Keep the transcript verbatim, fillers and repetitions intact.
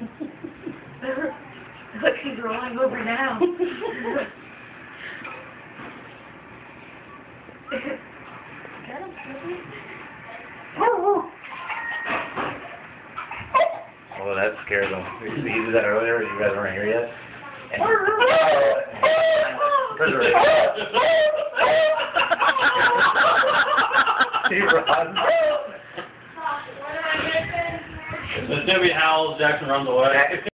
Look, he's rolling over now. Oh, that scared them. You did that earlier? You guys weren't here yet? And he runs. The Debbie howls, Jackson runs away.